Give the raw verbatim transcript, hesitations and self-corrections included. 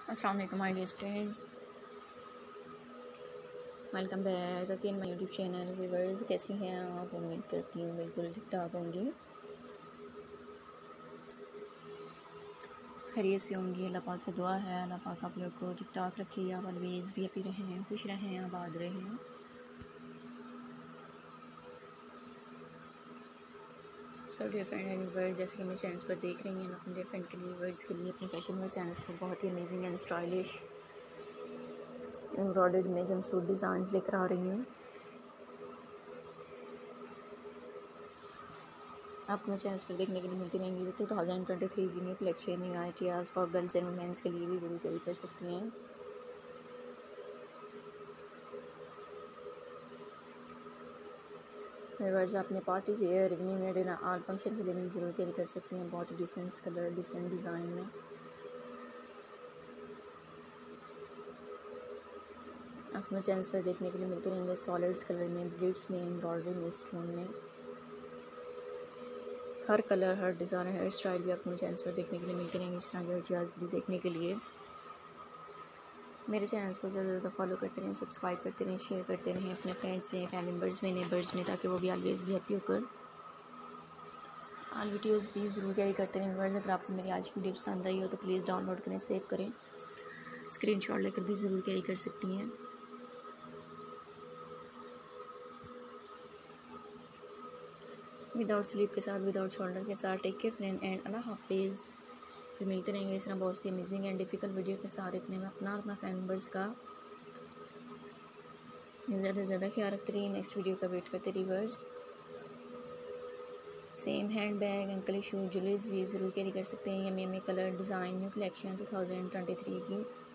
अस्सलाम वालेकुम my dear friend, welcome back again my YouTube channel. Viewers, कैसी हैं आप? उम्मीद करती हूँ बिल्कुल ठीक ठाक होंगी, खैरियत से होंगी। अल्लाह पाक से दुआ है अल्लाह पाक आप लोग को ठीक ठाक रखिए, आप ऑलवेज़ भी हैप्पी रहें, खुश रहें, आबाद रहें। So dear friend and viewers, जैसे कि मेरे चैनल पर देख रही हैं, अपने डियर फ्रेंड के लिए, व्यूअर्स के लिए अपने फैशन चैनल पर बहुत ही अमेजिंग एंड स्टाइलिश एम्ब्रॉयडर्ड में जमसूट डिज़ाइन लेकर आ रही हूँ। आपको चैनल पर देखने के लिए मिलती रहेंगी। टू थाउजेंड ट्वेंटी थ्री की new collection, new ideas for girls and womens के लिए भी ज़रूर कैरी कर सकती हैं। व्यूअर्स, अपने party wear, evening wear, dinner, all function के लिए भी ज़रूर कैरी कर सकती हैं। बहुत ही डिसेंट कलर, डिसेंट डिज़ाइन में अपने चैनल पर देखने के लिए मिलते रहेंगे। सॉलिड्स कलर में, ब्लिट्स में, एम्ब्रॉयडरी में, स्टोन में, हर कलर, हर डिज़ाइन, हेयर स्टाइल भी अपने चैनल पर देखने के लिए मिलते रहेंगे। इस तरह के आइडियाज़ भी देखने के लिए मेरे चैनल्स को ज़्यादा से ज़्यादा फॉलो करते रहें, सब्सक्राइब करते रहें, शेयर करते रहें अपने फ्रेंड्स में, फैमिली मेम्बर्स में, नेबर्स में, ताकि वो भी ऑलवेज भी हैप्पी होकर ऑल वीडियोज़ भी ज़रूर कैरी करते रहें। व्यूअर्स, अगर आपको मेरी आज की वीडियो पसंद आई हो तो प्लीज़ डाउनलोड करें, सेव करें, स्क्रीनशॉट लेकर भी ज़रूर कैरी कर सकती हैं। विदाउट स्लीप के साथ, विदाउट शोल्डर के साथ। टेक केयर फ्रेंड एंड अल्लाह हाफिज़। फिर मिलते रहेंगे इस तरह बहुत सी अमेजिंग एंड डिफ़िकल्ट वीडियो के साथ। इतने में अपना अपना फैमिली मेम्बर्स का ज़्यादा से ज़्यादा ख्याल रखते रहिए। नेक्स्ट वीडियो का वेट करते रहिए। Viewers, same hand bag, ankle shoes, jewelleries भी ज़रूर कैरी कर सकते हैं। Yummy yummy colour design, new collection two thousand twenty three की